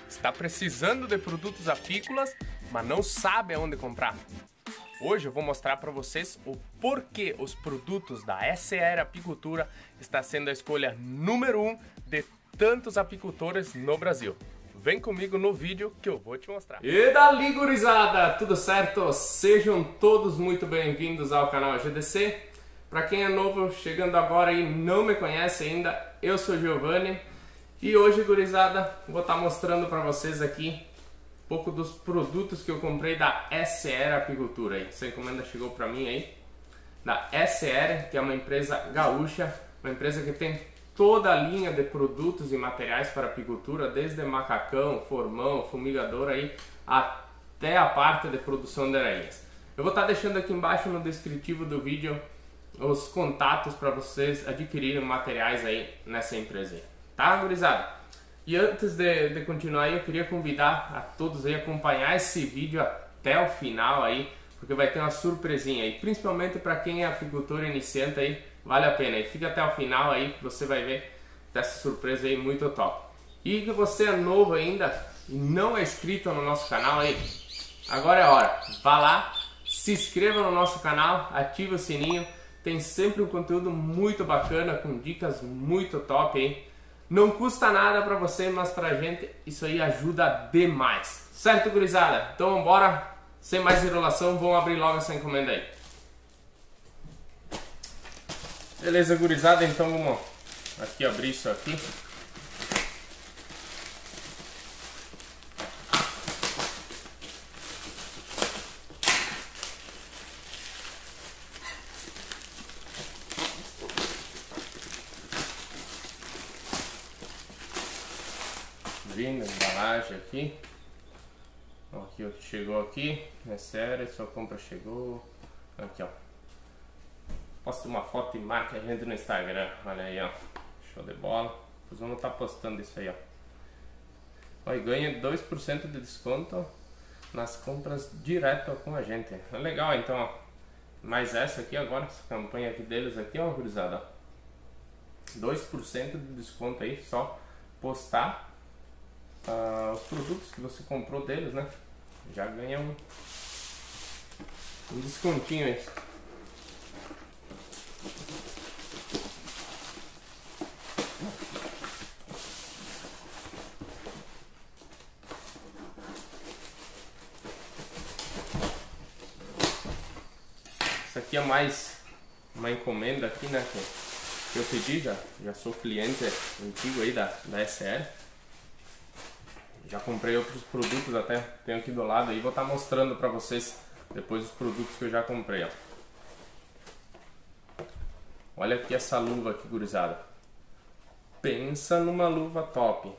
Está precisando de produtos apícolas, mas não sabe aonde comprar? Hoje eu vou mostrar para vocês o porquê os produtos da SR Apicultura está sendo a escolha número 1 de tantos apicultores no Brasil. Vem comigo no vídeo que eu vou te mostrar. E dali, gurizada, tudo certo? Sejam todos muito bem-vindos ao canal GDC. Para quem é novo, chegando agora e não me conhece ainda, eu sou Giovanni. E hoje, gurizada, vou estar mostrando para vocês aqui um pouco dos produtos que eu comprei da SR Apicultura. Aí. Essa encomenda chegou para mim aí, da SR, que é uma empresa gaúcha, uma empresa que tem toda a linha de produtos e materiais para apicultura, desde macacão, formão, fumigador aí, até a parte de produção de aranhas. Eu vou estar deixando aqui embaixo no descritivo do vídeo os contatos para vocês adquirirem materiais aí nessa empresa aí. Tá, gurizada? E antes de continuar aí, eu queria convidar a todos aí a acompanhar esse vídeo até o final aí, porque vai ter uma surpresinha aí, principalmente para quem é apicultor iniciante aí, vale a pena. E fica até o final aí que você vai ver essa surpresa aí muito top. E que você é novo ainda e não é inscrito no nosso canal aí, agora é a hora. Vá lá, se inscreva no nosso canal, ative o sininho, tem sempre um conteúdo muito bacana com dicas muito top aí. Não custa nada para você, mas pra gente isso aí ajuda demais. Certo, gurizada? Então bora, sem mais enrolação, vamos abrir logo essa encomenda aí. Beleza, gurizada? Então vamos aqui abrir isso aqui. Vindo a embalagem aqui. Aqui o que chegou aqui, é sério, sua compra chegou. Aqui, ó. Posta uma foto e marca a gente no Instagram. Olha aí, ó. Show de bola. Depois vamos estar postando isso aí, ó. Ó, e ganha 2% de desconto nas compras direto com a gente. É legal, então, ó. Mais essa aqui agora, essa campanha aqui deles aqui, ó, gurizada. 2% de desconto aí, só postar os produtos que você comprou deles, né? Já ganha um descontinho aí. Isso aqui é mais uma encomenda aqui, né? Que eu pedi, já sou cliente antigo aí da SR. Já comprei outros produtos até, tenho aqui do lado aí, vou estar mostrando para vocês depois os produtos que eu já comprei, ó. Olha aqui essa luva aqui, gurizada. Pensa numa luva top.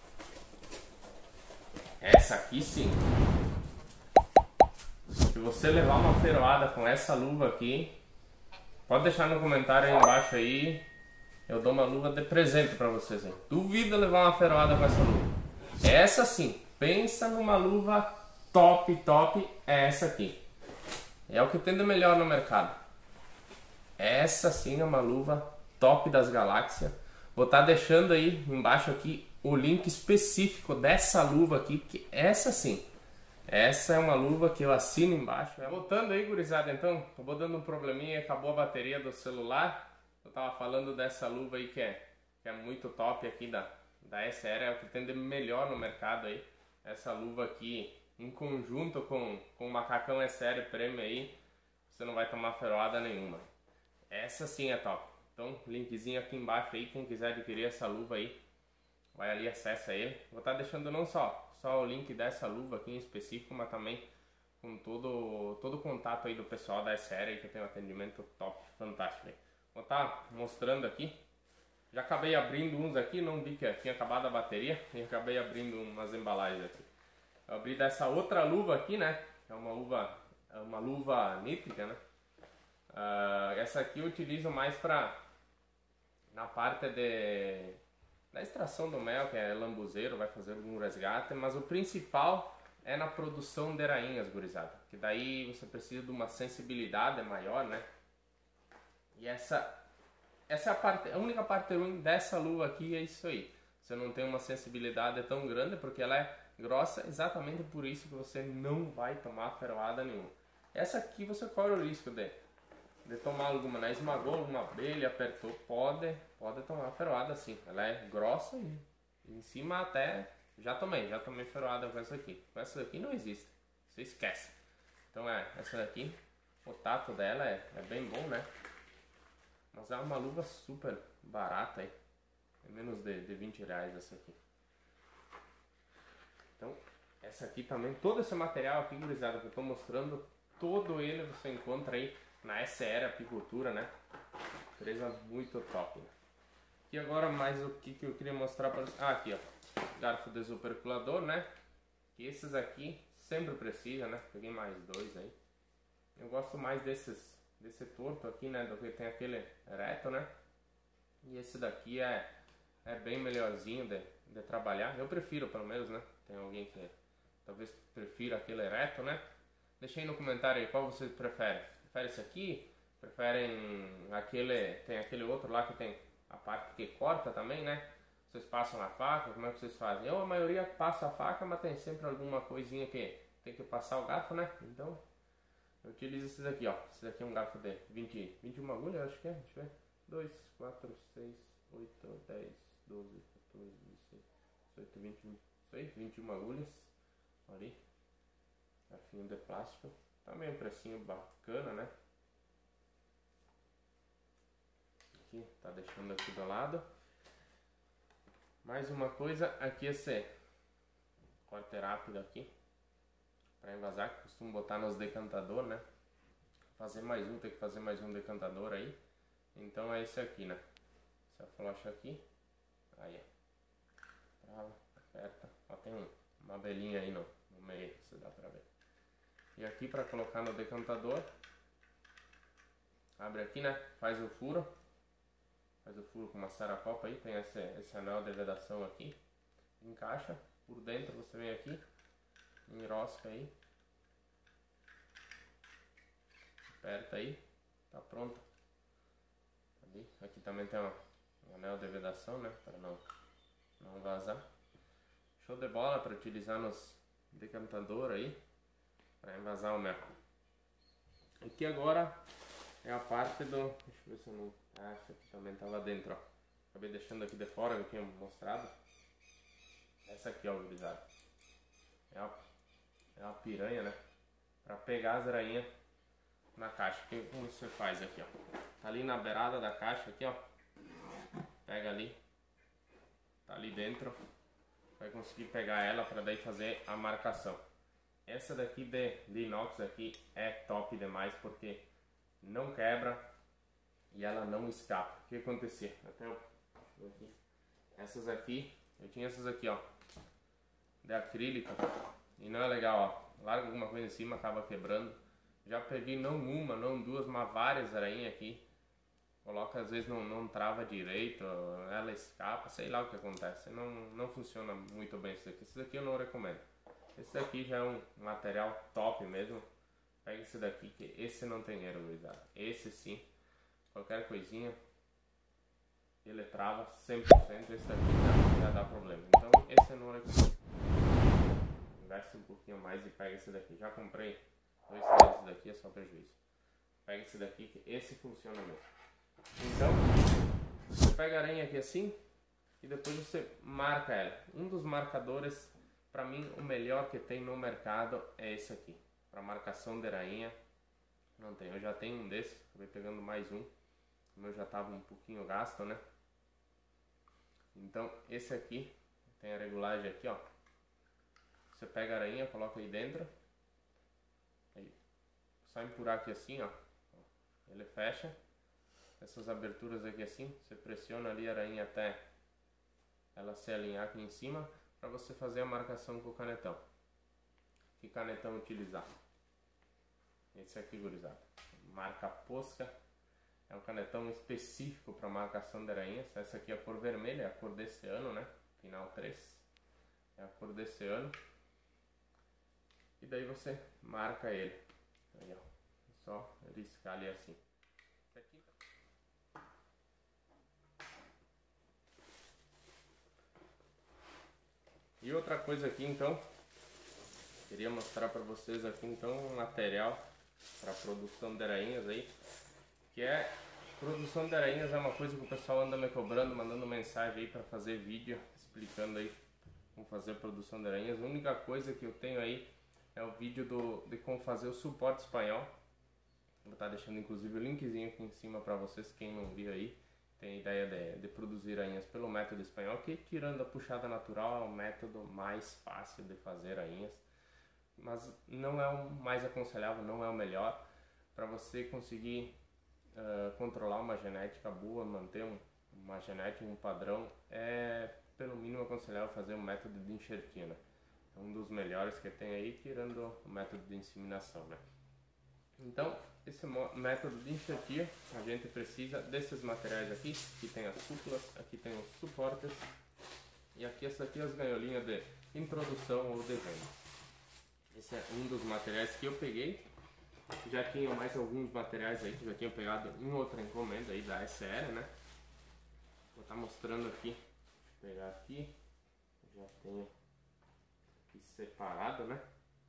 Essa aqui sim. Se você levar uma feroada com essa luva aqui, pode deixar no comentário aí embaixo aí, eu dou uma luva de presente para vocês aí. Duvido levar uma feroada com essa luva. Essa sim, pensa numa luva top, é essa aqui. É o que tem de melhor no mercado. Essa sim é uma luva top das galáxias. Vou estar deixando aí embaixo aqui o link específico dessa luva aqui, que essa sim. Essa é uma luva que eu assino embaixo. Voltando aí, gurizada, então, acabou dando um probleminha, acabou a bateria do celular. Eu tava falando dessa luva aí que é muito top aqui da SR, é o que tem de melhor no mercado aí. Essa luva aqui, em conjunto com o macacão SR Premium aí, você não vai tomar feroada nenhuma. Essa sim é top. Então, linkzinho aqui embaixo aí, quem quiser adquirir essa luva aí, vai ali, acessa ele. Vou estar deixando não só o link dessa luva aqui em específico, mas também com todo o contato aí do pessoal da SR aí, que tem um atendimento top, fantástico aí. Vou estar mostrando aqui. Já acabei abrindo uns aqui, não vi que tinha acabado a bateria e acabei abrindo umas embalagens aqui. Eu abri dessa outra luva aqui, né? É uma luva nítrica, né? Essa aqui eu utilizo mais na parte da extração do mel, que é lambuzeiro, vai fazer algum resgate, mas o principal é na produção de rainhas, gurizada. Que daí você precisa de uma sensibilidade maior, né? E essa é a única parte ruim dessa luva aqui, é isso aí. você não tem uma sensibilidade tão grande, porque ela é grossa, exatamente por isso que você não vai tomar ferroada nenhuma. Essa aqui você corre o risco de tomar alguma, né? Esmagou alguma abelha, apertou, pode tomar ferroada sim. Ela é grossa e em cima até já tomei ferroada com essa aqui. Com essa daqui não existe, você esquece. Então essa daqui, o tato dela é bem bom, né? Mas é uma luva super barata aí. É menos de 20 reais essa aqui. Então, essa aqui também, todo esse material aqui, gurizada, que eu tô mostrando, todo ele você encontra aí na SR Apicultura, né? Empresa muito top, né? E agora mais o que eu queria mostrar para vocês. Ah, aqui ó, garfo desoperculador, né? E esses aqui sempre precisa, né? Peguei mais dois aí. Eu gosto mais desse torto aqui, né? Do que tem aquele reto, né? E esse daqui é bem melhorzinho de trabalhar. Eu prefiro, pelo menos, né? Tem alguém que talvez prefira aquele reto, né? Deixa aí no comentário aí qual vocês preferem. Prefere esse aqui? Preferem aquele... Tem aquele outro lá que tem a parte que corta também, né? Vocês passam a faca, como é que vocês fazem? Eu, a maioria, passo a faca, mas tem sempre alguma coisinha que tem que passar o garfo, né? Então, eu utilizo esses aqui, ó. Esse daqui é um garfo de 21 agulhas, acho que é. Deixa eu ver. 2, 4, 6, 8, 10, 12, 14, 16, 18, 21. Isso aí, 21 agulhas. Ali. Garfinho de plástico. Também um precinho bacana, né? Aqui, tá deixando aqui do lado. Mais uma coisa, aqui esse corte rápido aqui. Pra envasar, que costumo botar nos decantadores, né? Fazer mais um, tem que fazer mais um decantador aí. Então é esse aqui, né? Essa flocha aqui. Aí, ó. Trava, aperta. Ó, tem uma abelhinha aí no meio, se dá pra ver. E aqui pra colocar no decantador. Abre aqui, né? Faz o furo. Faz o furo com uma saracopa aí. Tem esse anel de vedação aqui. Encaixa. Por dentro você vem aqui. Enrosca aí. Aperta aí. Tá pronto. Ali. Aqui também tem um anel de vedação, né? Para não vazar. Show de bola para utilizar nos decantadores aí. Para envasar o mel. Aqui agora é a parte do... Deixa eu ver se eu não... Ah, essa aqui também tava dentro, ó. Acabei deixando aqui de fora, que eu tinha mostrado. Essa aqui, ó, gurizada. É uma piranha, né? Pra pegar as aranhas na caixa. Como você faz aqui, ó. Tá ali na beirada da caixa, aqui, ó. Pega ali. Tá ali dentro. Vai conseguir pegar ela pra daí fazer a marcação. Essa daqui de inox aqui é top demais, porque não quebra e ela não escapa. O que acontecia? Até aqui. Essas aqui, eu tinha essas aqui, ó, de acrílico, e não é legal, ó. Larga alguma coisa em cima, acaba quebrando. Já perdi não uma, não duas, mas várias aranhas aqui. Coloca, às vezes não trava direito, ela escapa, sei lá o que acontece. Não funciona muito bem isso aqui. Esse daqui eu não recomendo. Esse daqui já é um material top mesmo. Pega esse daqui, que esse não tem erro, gurizada. Esse sim, qualquer coisinha, ele trava 100%. Esse daqui já dá problema. Então esse eu não recomendo. Investe um pouquinho mais e pega esse daqui. Já comprei 2, 3 desses daqui, é só prejuízo. Pega esse daqui, que esse funciona mesmo. Então, você pega a aranha aqui assim e depois você marca ela. Um dos marcadores, pra mim, o melhor que tem no mercado é esse aqui. Para marcação de aranha, não tem. Eu já tenho um desses, acabei pegando mais um. O meu já estava um pouquinho gasto, né? Então, esse aqui, tem a regulagem aqui, ó. Você pega a aranha, coloca aí dentro. Aí, só empurrar aqui assim, ó. Ele fecha. Essas aberturas aqui assim, você pressiona ali a aranha até ela se alinhar aqui em cima, para você fazer a marcação com o canetão. Que canetão utilizar? Esse aqui, gurizada. Marca Posca. É um canetão específico para marcação de aranhas. Essa aqui é a cor vermelha, é a cor desse ano, né? Final 3. É a cor desse ano. E daí você marca ele. Aí, ó. Só riscar ali assim. Esse aqui E outra coisa aqui então, queria mostrar para vocês aqui então um material para produção de arainhas aí, que é produção de arainhas. É uma coisa que o pessoal anda me cobrando, mandando mensagem aí para fazer vídeo explicando aí como fazer a produção de aranhas. A única coisa que eu tenho aí é o vídeo de como fazer o suporte espanhol. Vou estar deixando inclusive o linkzinho aqui em cima para vocês, quem não viu aí. Tem a ideia de produzir aranhas pelo método espanhol, que tirando a puxada natural é o método mais fácil de fazer aranhas, mas não é o mais aconselhável, não é o melhor. Para você conseguir controlar uma genética boa, manter uma genética, um padrão, é pelo mínimo aconselhável fazer um método de enxertina. É um dos melhores que tem aí, tirando o método de inseminação, né? Então, esse método de enxertia, a gente precisa desses materiais aqui, que tem as cúpulas, aqui tem os suportes, e aqui essa aqui é as gaiolinhas de introdução ou de venda. Esse é um dos materiais que eu peguei. Já tinha mais alguns materiais aí que já tinha pegado em outra encomenda aí da SR, né? Vou estar mostrando aqui, vou pegar aqui, já tenho aqui separado, né?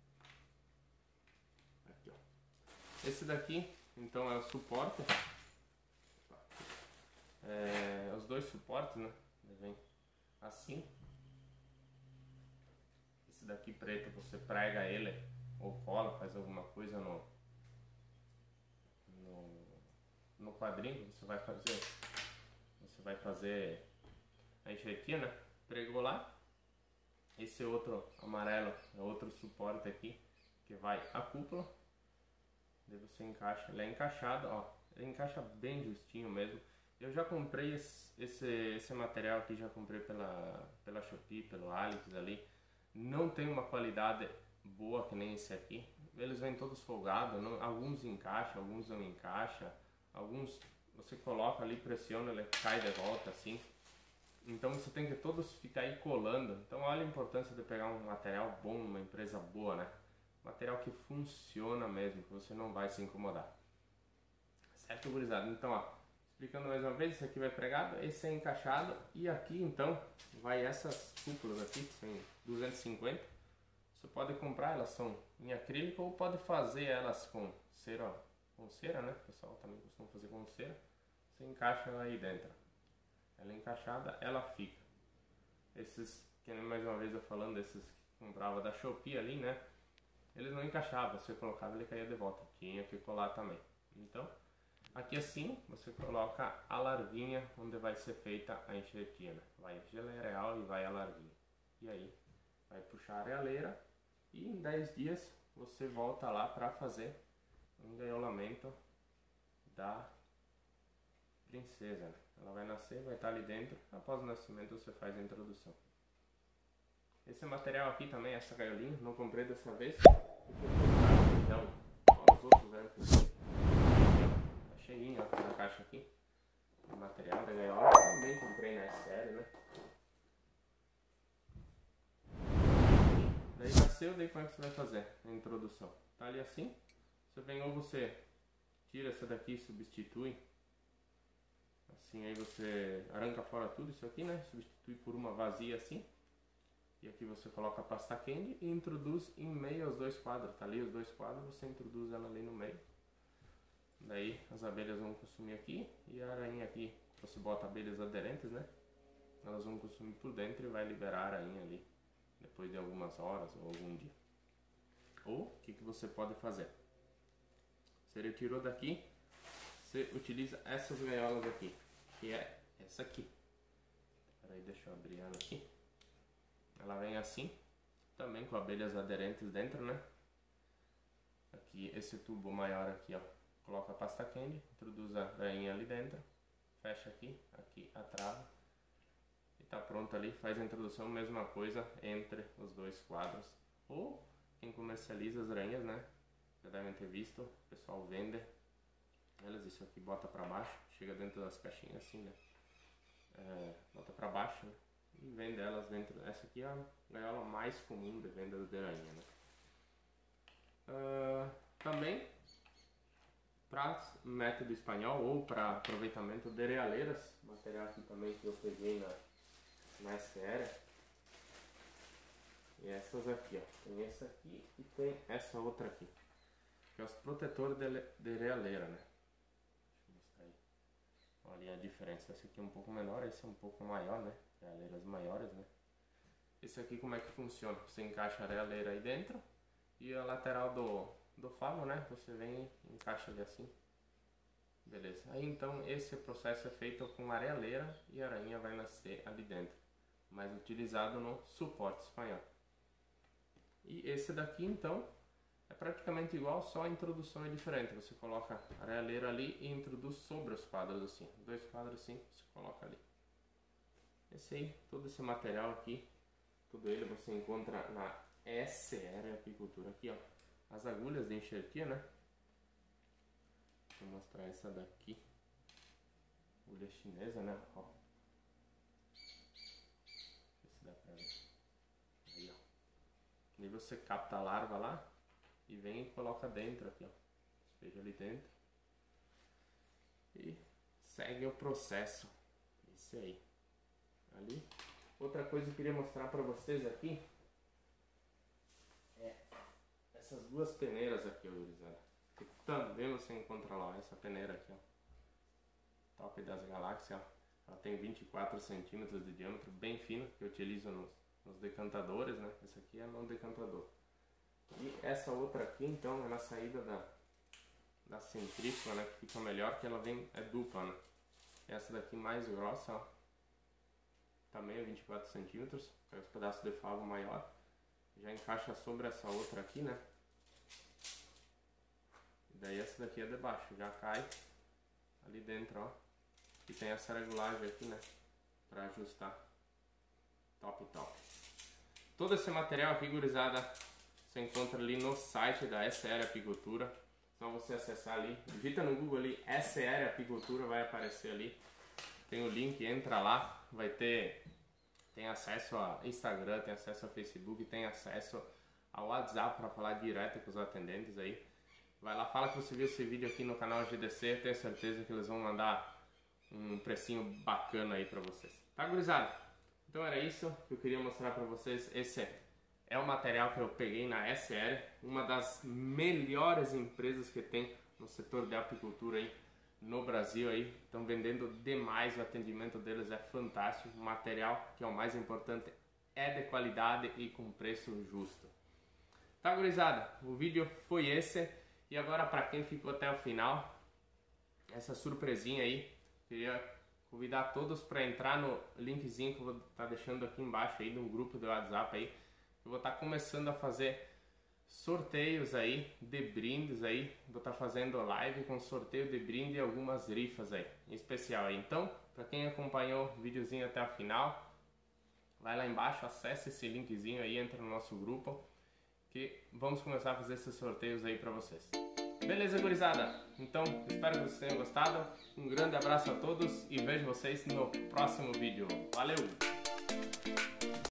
Aqui, ó. Esse daqui, então, é o suporte. Os dois suportes, né? Vem assim. Esse daqui preto, você prega ele ou cola, faz alguma coisa no quadrinho. Você vai fazer a enxertina, pregou lá. Esse outro amarelo é outro suporte aqui, que vai a cúpula. Daí você encaixa, ele é encaixado, ó, ele encaixa bem justinho mesmo. Eu já comprei esse material aqui, já comprei pela Shopee, pelo Alex ali. Não tem uma qualidade boa que nem esse aqui. Eles vêm todos folgados, alguns encaixam, alguns não encaixam. Alguns você coloca ali, pressiona, ele cai de volta assim. Então você tem que todos ficar aí colando. Então olha a importância de pegar um material bom, uma empresa boa, né? Material que funciona mesmo, que você não vai se incomodar. Certo, gurizada? Então, ó, explicando mais uma vez, esse aqui vai pregado, esse é encaixado, e aqui então vai essas cúpulas aqui, que são 250. Você pode comprar, elas são em acrílico, ou pode fazer elas com cera, né? O pessoal também costuma fazer com cera. Você encaixa ela aí dentro. Ela é encaixada, ela fica. Esses, que mais uma vez eu falando, esses que comprava da Shopee ali, né? Eles não encaixavam, você colocava ele caía de volta, tinha que colar também. Então, aqui assim, você coloca a larvinha onde vai ser feita a enxertina. Vai geleia real e vai a larvinha. E aí, vai puxar a arealeira e em 10 dias você volta lá para fazer um engaiolamento da princesa, né? Ela vai nascer, vai estar ali dentro, após o nascimento você faz a introdução. Esse material aqui também, essa gaiolinha, não comprei dessa vez. Então, os outros eram que tá cheinho ó, na caixa aqui. O material da gaiola também comprei na série, né? Daí nasceu, daí como é que você vai fazer a introdução? Tá ali assim, você vem ou você tira essa daqui e substitui. Assim aí você arranca fora tudo isso aqui, né? Substitui por uma vazia assim. E aqui você coloca a pasta candy e introduz em meio aos dois quadros. Tá ali os dois quadros, você introduz ela ali no meio. Daí as abelhas vão consumir aqui e a arainha aqui, você bota abelhas aderentes, né? Elas vão consumir por dentro e vai liberar a arainha ali depois de algumas horas ou algum dia. Ou o que você pode fazer? Você retirou daqui, você utiliza essas gaiolas aqui, que é essa aqui. Peraí, deixa eu abrir ela aqui. Ela vem assim, também com abelhas aderentes dentro, né? Aqui, esse tubo maior aqui, ó. Coloca a pasta candy, introduz a rainha ali dentro, fecha aqui, aqui a trava. E tá pronto ali, faz a introdução, mesma coisa entre os dois quadros. Ou quem comercializa as aranhas, né? Já devem ter visto, o pessoal vende elas, isso aqui bota pra baixo, chega dentro das caixinhas assim, né? Bota pra baixo, né? E vende elas dentro. Essa aqui é a gaiola mais comum de venda de aranha, né? Também para método espanhol ou para aproveitamento de realeiras, material aqui também que eu peguei na SR. E essas aqui, ó. Tem essa aqui e tem essa outra aqui. Que é os protetores de realeira, né? Deixa eu mostrar aí. Olha a diferença. Esse aqui é um pouco menor, esse é um pouco maior, né? Realeiras maiores, né? Esse aqui como é que funciona? Você encaixa a realeira aí dentro e a lateral do favo, né? Você vem e encaixa ali assim. Beleza. Aí então esse processo é feito com a realeira e a aranha vai nascer ali dentro. Mas utilizado no suporte espanhol. E esse daqui então é praticamente igual, só a introdução é diferente. Você coloca a realeira ali e introduz sobre os quadros assim. 2 quadros assim, você coloca ali. Esse aí, todo esse material aqui, tudo ele você encontra na SR Apicultura. Aqui ó, as agulhas de enxertia, né? Vou mostrar essa daqui. Agulha chinesa, né? Ó. Se dá pra ver. Aí, ó. Aí você capta a larva lá e vem e coloca dentro aqui, ó. Despeja ali dentro. E segue o processo. Esse aí. Ali. Outra coisa que eu queria mostrar pra vocês aqui é essas 2 peneiras aqui, ó, gurizada. Que também você encontra lá, essa peneira aqui, ó. Top das galáxias, ó. Ela tem 24 centímetros de diâmetro, bem fina, que eu utilizo nos decantadores, né? Esse aqui é no decantador. E essa outra aqui, então, é na saída da centrífuga, né? Que fica melhor, que ela vem, é dupla, né? Essa daqui mais grossa, ó. Também é 24 centímetros, pega os pedaços de favo maior. Já encaixa sobre essa outra aqui, né? E daí essa daqui é de baixo, já cai ali dentro, ó. E tem essa regulagem aqui, né? Pra ajustar. Top, top. Todo esse material aqui, gurizada, você encontra ali no site da SR Apicultura. Só você acessar ali, digita no Google ali, SR Apicultura, vai aparecer ali. Tem o link, entra lá, vai ter... Tem acesso a Instagram, tem acesso a Facebook, tem acesso ao WhatsApp para falar direto com os atendentes aí. Vai lá, fala que você viu esse vídeo aqui no canal GDC, tenho certeza que eles vão mandar um precinho bacana aí pra vocês. Tá, gurizada? Então era isso que eu queria mostrar pra vocês. Esse é o material que eu peguei na SR, uma das melhores empresas que tem no setor de apicultura aí no Brasil aí. Estão vendendo demais, o atendimento deles é fantástico. O material, que é o mais importante, é de qualidade e com preço justo. Tá, gurizada? O vídeo foi esse. E agora, para quem ficou até o final, essa surpresinha aí, queria convidar todos para entrar no linkzinho que eu vou estar deixando aqui embaixo aí, no grupo do WhatsApp aí. Eu vou estar começando a fazer sorteios aí, de brindes aí. Vou estar fazendo live com sorteio de brinde e algumas rifas aí, em especial aí. Então, para quem acompanhou o videozinho até o final, vai lá embaixo, acesse esse linkzinho aí, entra no nosso grupo, que vamos começar a fazer esses sorteios aí pra vocês. Beleza, gurizada? Então, espero que vocês tenham gostado. Um grande abraço a todos e vejo vocês no próximo vídeo. Valeu!